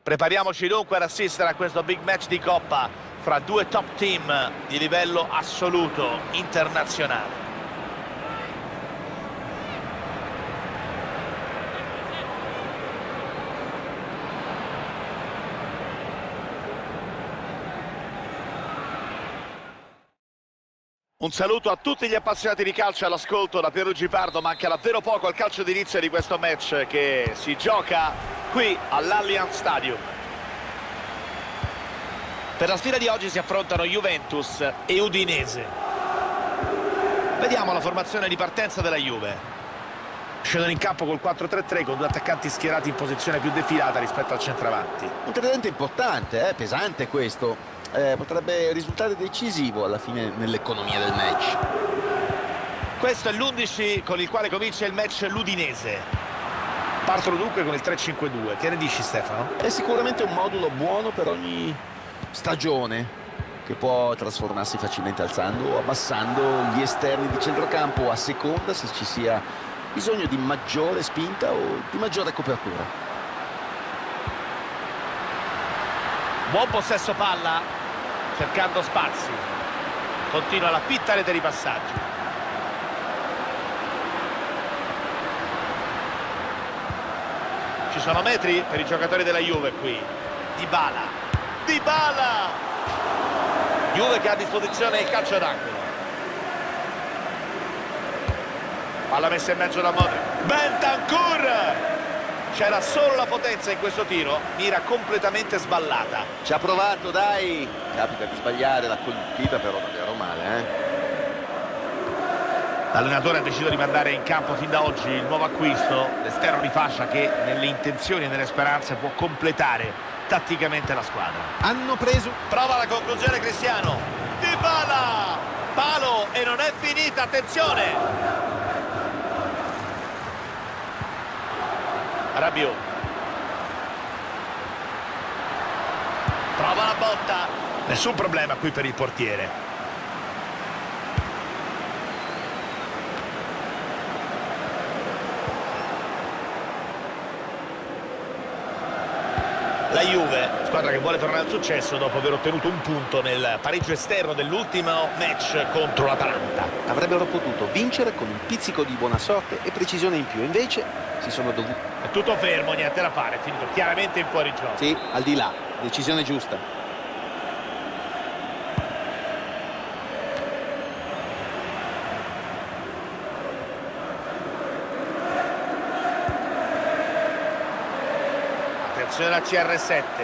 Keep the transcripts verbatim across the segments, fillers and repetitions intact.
Prepariamoci dunque ad assistere a questo big match di Coppa fra due top team di livello assoluto internazionale. Un saluto a tutti gli appassionati di calcio all'ascolto da Pierluigi Pardo. Manca davvero poco al calcio d'inizio di questo match che si gioca qui all'Allianz Stadium. Per la sfida di oggi si affrontano Juventus e Udinese. Vediamo la formazione di partenza della Juve. Scendono in campo col quattro tre tre con due attaccanti schierati in posizione più defilata rispetto al centravanti. Un tridente importante, eh? Pesante questo. Eh, potrebbe risultare decisivo alla fine nell'economia del match. Questo è l'undici con il quale comincia il match l'Udinese. Partono dunque con il tre cinque due. Che ne dici, Stefano? È sicuramente un modulo buono per ogni stagione, che può trasformarsi facilmente alzando o abbassando gli esterni di centrocampo a seconda se ci sia bisogno di maggiore spinta o di maggiore copertura. Buon possesso palla, cercando spazi. Continua la fitta rete di passaggi. Ci sono metri per i giocatori della Juve qui. Dybala. Dybala! Juve che ha a disposizione il calcio d'angolo. Palla messa in mezzo da Modric. Bentancur! C'era solo la potenza in questo tiro, mira completamente sballata. Ci ha provato, dai. Capita di sbagliare, la colpita però davvero male, eh. L'allenatore ha deciso di mandare in campo fin da oggi il nuovo acquisto, l'esterno di fascia che nelle intenzioni e nelle speranze può completare tatticamente la squadra. Hanno preso. Prova la conclusione Cristiano. Dybala! Palo e non è finita, attenzione! Rabiot. Prova la botta. Nessun problema qui per il portiere. La Juve, squadra che vuole tornare al successo dopo aver ottenuto un punto nel pareggio esterno dell'ultimo match contro l'Atalanta. Avrebbero potuto vincere con un pizzico di buona sorte e precisione in più, invece si sono dovuti. È tutto fermo, niente da fare, è finito chiaramente in fuorigioco. Sì, al di là, decisione giusta. Attenzione alla C R sette.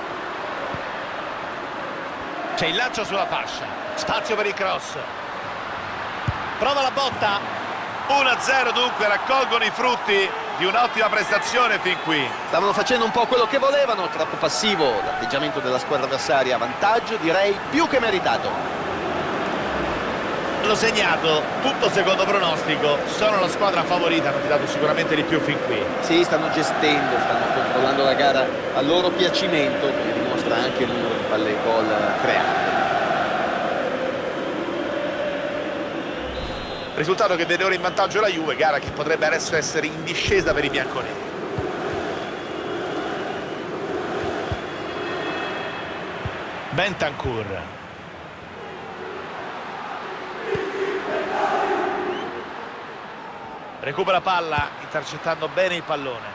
C'è il lancio sulla fascia. Spazio per il cross. Prova la botta. uno a zero dunque, raccolgono i frutti di un'ottima prestazione fin qui. Stavano facendo un po' quello che volevano, troppo passivo l'atteggiamento della squadra avversaria, vantaggio direi più che meritato. L'ho segnato, tutto secondo pronostico, sono la squadra favorita, hanno tirato sicuramente di più fin qui. Sì, stanno gestendo, stanno controllando la gara a loro piacimento, come dimostra anche il numero di palle gol create. Risultato che vede ora in vantaggio la Juve, gara che potrebbe adesso essere in discesa per i bianconeri. Bentancur. Recupera palla, intercettando bene il pallone.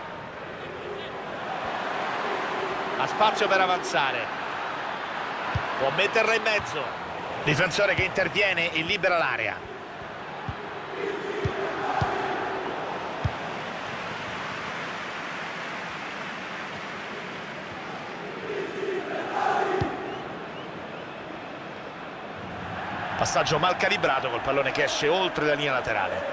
Ha spazio per avanzare. Può metterla in mezzo. Difensore che interviene e libera l'area. Passaggio mal calibrato col pallone che esce oltre la linea laterale.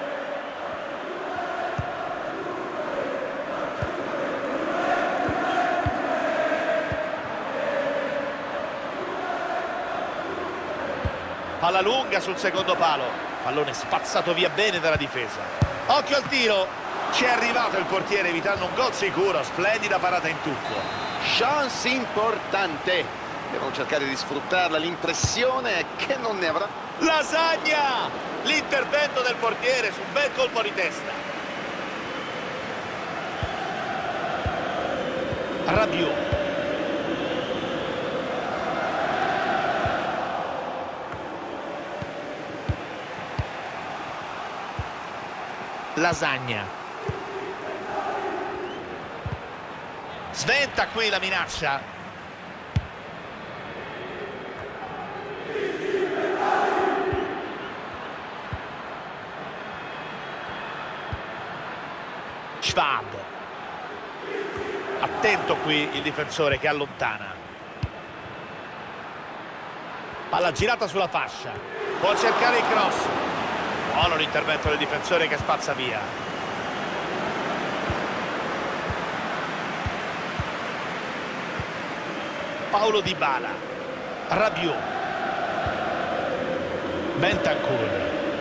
Palla lunga sul secondo palo. Pallone spazzato via bene dalla difesa. Occhio al tiro. Ci è arrivato il portiere evitando un gol sicuro. Splendida parata in tuffo. Chance importante. Devono cercare di sfruttarla, l'impressione è che non ne avrà. Lasagna! L'intervento del portiere su un bel colpo di testa. Rabiot. Lasagna. Sventa qui la minaccia. Schwab. Attento qui il difensore che allontana. Palla girata sulla fascia. Può cercare il cross. Buono l'intervento del difensore che spazza via. Paulo Dybala. Rabiot. Bentancur.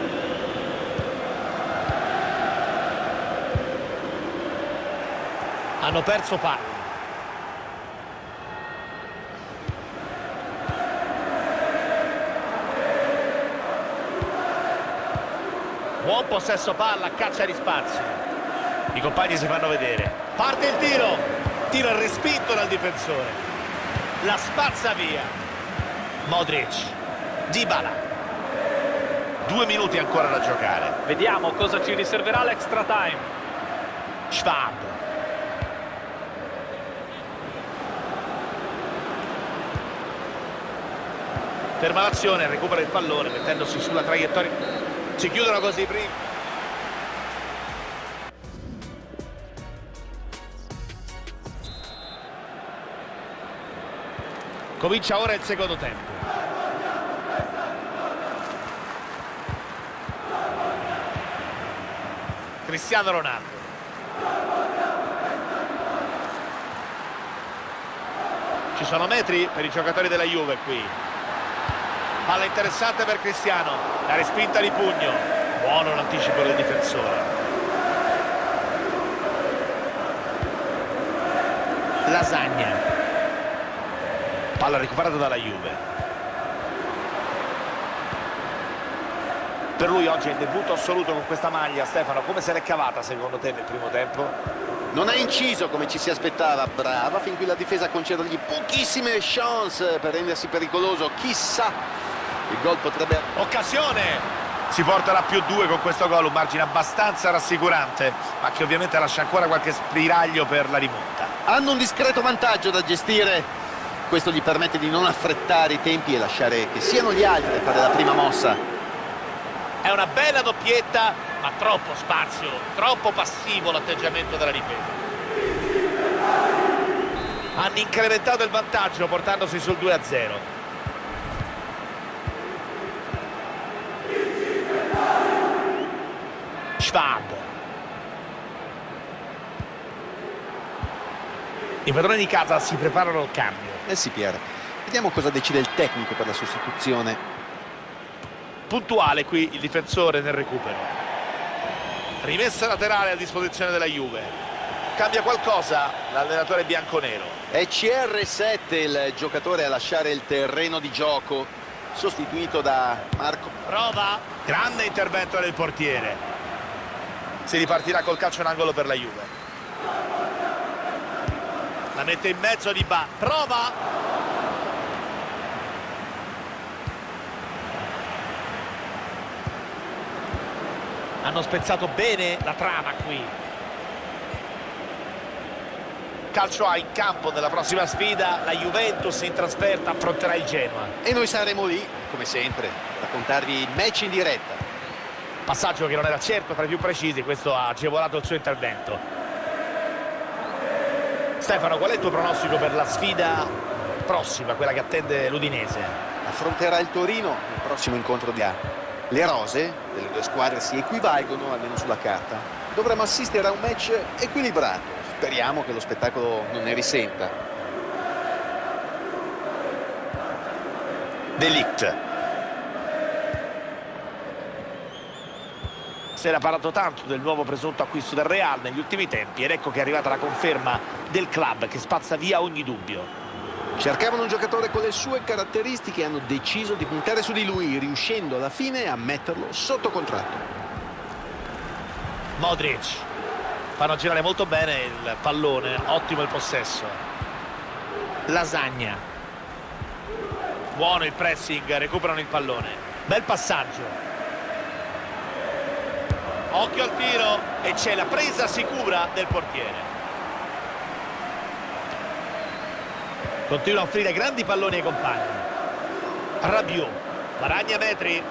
Hanno perso palla. Buon possesso palla, caccia di spazio. I compagni si fanno vedere. Parte il tiro. Tiro respinto dal difensore. La spazza via. Modric. Dybala. Due minuti ancora da giocare. Vediamo cosa ci riserverà l'extra time. Schwab. Ferma l'azione, recupera il pallone mettendosi sulla traiettoria. Si chiudono così prima. Comincia ora il secondo tempo. Cristiano Ronaldo. Ci sono metri per i giocatori della Juve qui. Palla interessante per Cristiano, la respinta di pugno, buono l'anticipo del difensore. Lasagna. Palla recuperata dalla Juve. Per lui oggi è il debutto assoluto con questa maglia. Stefano, come se l'è cavata secondo te nel primo tempo? Non ha inciso come ci si aspettava, brava, fin qui la difesa a concedergli pochissime chance per rendersi pericoloso, chissà. Il gol potrebbe... Occasione! Si porterà più due con questo gol, un margine abbastanza rassicurante, ma che ovviamente lascia ancora qualche spiraglio per la rimonta. Hanno un discreto vantaggio da gestire, questo gli permette di non affrettare i tempi e lasciare che siano gli altri a fare la prima mossa. È una bella doppietta, ma troppo spazio, troppo passivo l'atteggiamento della difesa. Hanno incrementato il vantaggio portandosi sul due a zero. Schwab. I padroni di casa si preparano al cambio. Eh sì, Pier. Vediamo cosa decide il tecnico per la sostituzione. Puntuale qui il difensore nel recupero. Rimessa laterale a disposizione della Juve. Cambia qualcosa l'allenatore bianconero. È C R sette il giocatore a lasciare il terreno di gioco, sostituito da Marco. Prova. Grande intervento del portiere. Si ripartirà col calcio in angolo per la Juve. La mette in mezzo di Ba. Prova. Hanno spezzato bene la trama qui. Calcio A in campo nella prossima sfida. La Juventus in trasferta affronterà il Genoa. E noi saremo lì, come sempre, a raccontarvi il match in diretta. Passaggio che non era certo tra i più precisi, questo ha agevolato il suo intervento. Stefano, qual è il tuo pronostico per la sfida prossima, quella che attende l'Udinese? Affronterà il Torino nel prossimo incontro di A. Le rose delle due squadre si equivalgono, almeno sulla carta. Dovremo assistere a un match equilibrato. Speriamo che lo spettacolo non ne risenta. De Ligt. Si era parlato tanto del nuovo presunto acquisto del Real negli ultimi tempi ed ecco che è arrivata la conferma del club che spazza via ogni dubbio. Cercavano un giocatore con le sue caratteristiche e hanno deciso di puntare su di lui, riuscendo alla fine a metterlo sotto contratto. Modric. Fanno girare molto bene il pallone, ottimo il possesso. Lasagna. Buono il pressing, recuperano il pallone. Bel passaggio. Occhio al tiro e c'è la presa sicura del portiere. Continua a offrire grandi palloni ai compagni. Rabiot. Guadagna metri.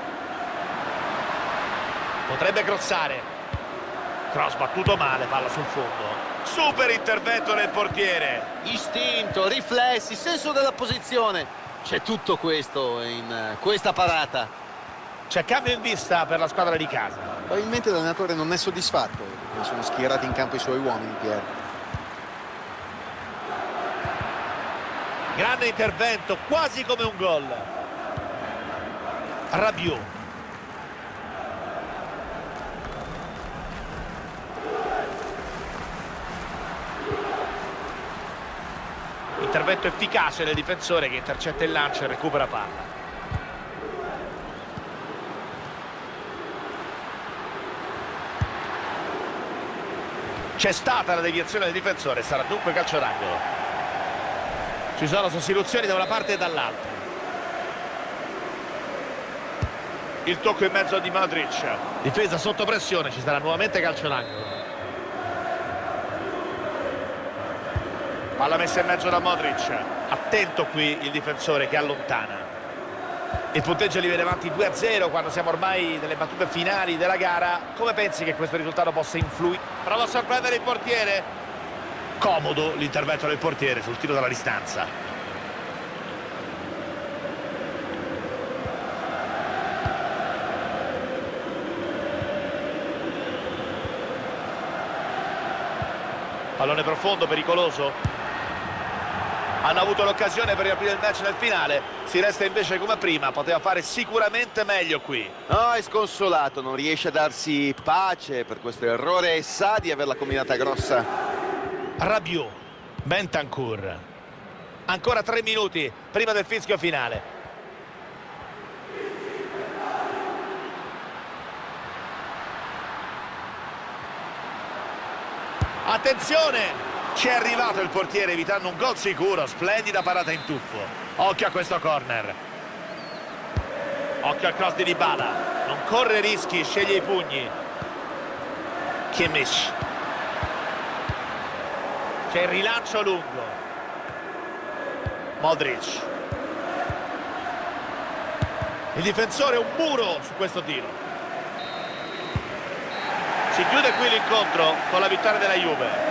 Potrebbe crossare. Cross battuto male, palla sul fondo. Super intervento del portiere. Istinto, riflessi, senso della posizione. C'è tutto questo in questa parata. C'è cambio in vista per la squadra di casa. Probabilmente l'allenatore non è soddisfatto perché sono schierati in campo i suoi uomini, Pier. Grande intervento, quasi come un gol. Rabiot. Intervento efficace del difensore che intercetta il lancio e recupera palla. C'è stata la deviazione del difensore, sarà dunque calcio d'angolo. Ci sono sostituzioni da una parte e dall'altra. Il tocco in mezzo di Modric. Difesa sotto pressione, ci sarà nuovamente calcio d'angolo. Palla messa in mezzo da Modric. Attento qui il difensore che allontana. Il punteggio li vede avanti due a zero quando siamo ormai nelle battute finali della gara. Come pensi che questo risultato possa influire? Prova a sorprendere il portiere. Comodo l'intervento del portiere sul tiro dalla distanza. Pallone profondo, pericoloso. Hanno avuto l'occasione per riaprire il match nel finale. Si resta invece come prima. Poteva fare sicuramente meglio qui. No, è sconsolato, non riesce a darsi pace per questo errore e sa di averla combinata grossa. Rabiot. Bentancur. Ancora tre minuti prima del fischio finale. Attenzione! Ci è arrivato il portiere evitando un gol sicuro. Splendida parata in tuffo. Occhio a questo corner. Occhio al cross di Dybala. Non corre rischi, sceglie i pugni. Kimmich. C'è il rilancio lungo. Modric. Il difensore è un muro su questo tiro. Si chiude qui l'incontro con la vittoria della Juve.